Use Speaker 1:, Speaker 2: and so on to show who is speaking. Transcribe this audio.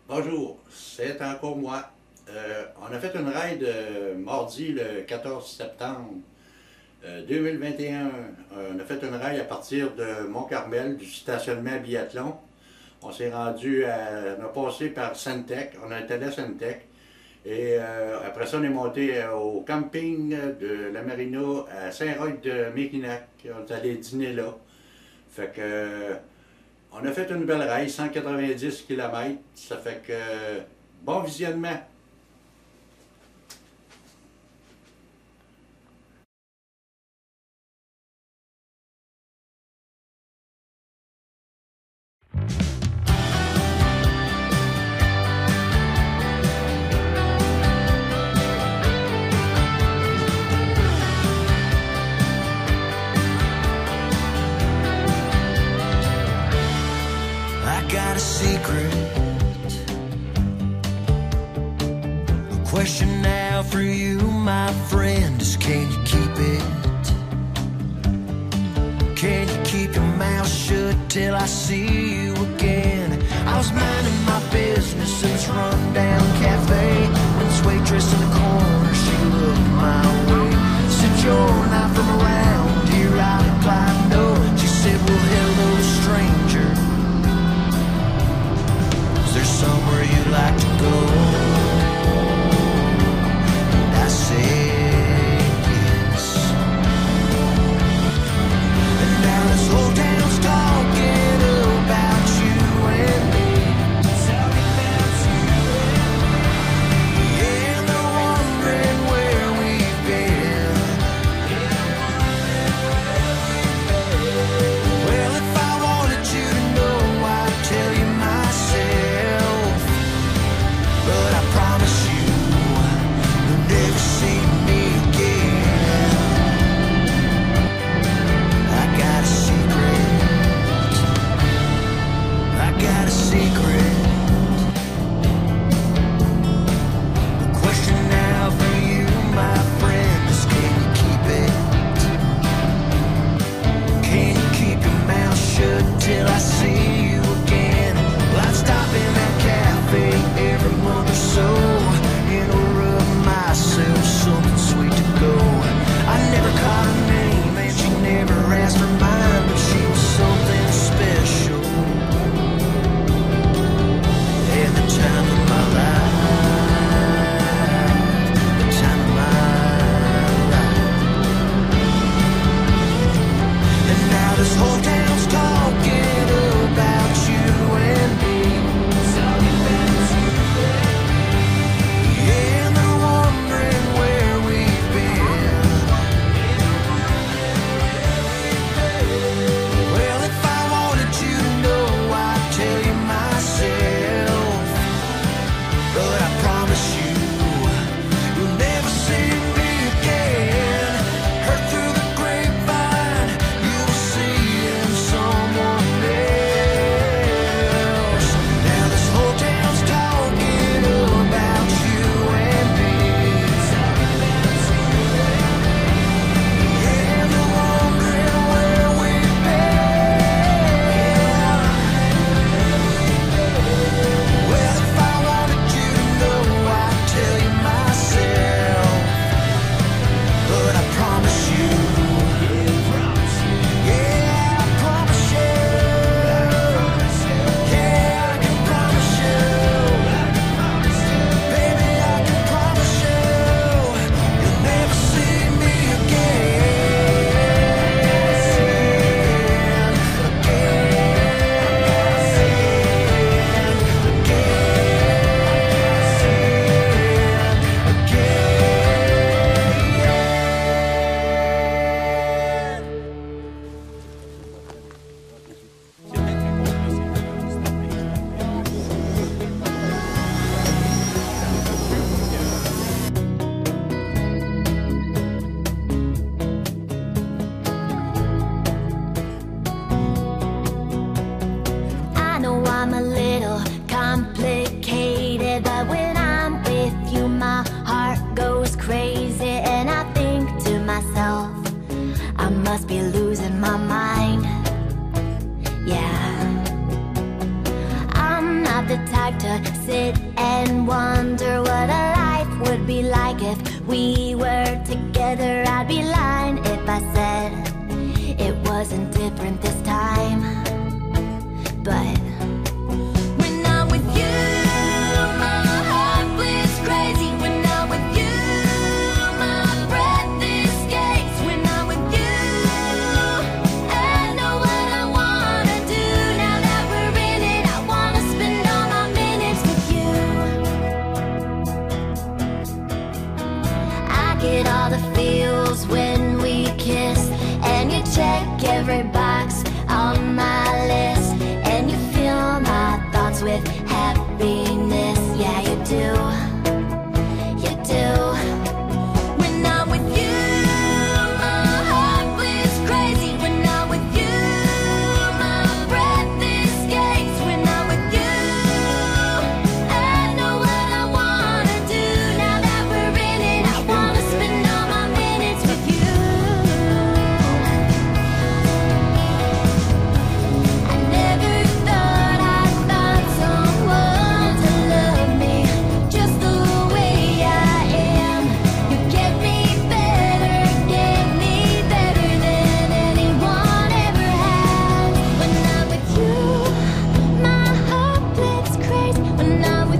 Speaker 1: Bonjour, c'est encore moi. On a fait une ride mardi le 14 septembre 2021. On a fait une ride à partir de Mont-Carmel, du stationnement Biathlon. On s'est rendu on a passé par Sentec, on a été à Sentec. Et après ça, on est monté au camping de la Marina à Saint-Roch-de-Mérignac. On est allé dîner là. Fait que on a fait une belle race, 190 km. Ça fait que bon visionnement.
Speaker 2: I got a secret, a question now for you, my friend, is can you keep it? Can you keep your mouth shut till I see you again? I was minding my business in this rundown cafe when this waitress in the corner, she looked my way. Said, you're not from around here, I replied no. She said, well, hello, stranger, there's somewhere you'd like to go? And I said yes. And now this whole town's talking about you and me. Talking about you and me. Yeah, and they're wondering where we've been. Well, if I wanted you to know, I'd tell you myself.
Speaker 3: sit and wonder what a life would be like if we were together. I'd be lying if I said it wasn't different this time. But when I'm with you, my heart bleeds crazy. When I'm with you, my breath escapes. When I'm with you, I know what I wanna do. Now that we're in it, I wanna spend all my minutes with you. I get all the feels when we kiss, and you check every box on my list, and you fill my thoughts with happiness. Yeah, you do, you do. When I'm with you, my heart bleeds crazy. When I'm with you, my breath escapes. When I'm with you, I know what I wanna do. Now that we're in it, I wanna spend all my minutes with you. I never thought I'd find someone to love me just the way I am. You get me better than anyone ever has. When I'm with you, my heart bleeds crazy. When I'm with